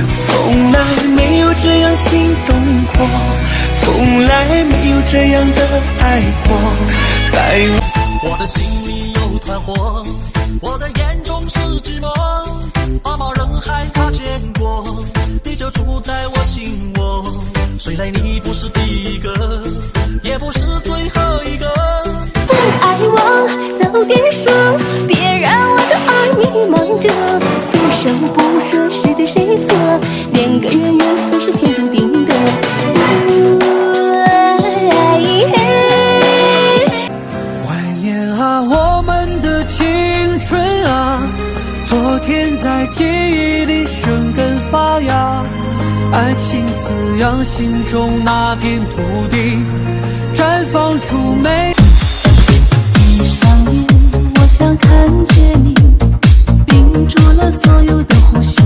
从来没有这样心动过，从来没有这样的爱过。在我的心里有团火，我的眼中是寂寞，茫茫人海擦肩过，你就住在我心窝。虽然你不是第一个，也不是最后一个。 不爱我早点说，别让我的爱迷茫着。此生不说谁对谁错，两个人缘分是天注定的。 怀念啊我们的青春啊，昨天在记忆里生根发芽，爱情滋养心中那片土地，绽放出美。 闭上眼，我想看见你，屏住了所有的呼吸。